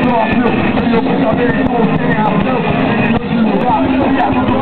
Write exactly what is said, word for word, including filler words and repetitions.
próprio, e eu vou saber como tem razão, em todo lugar, eu quero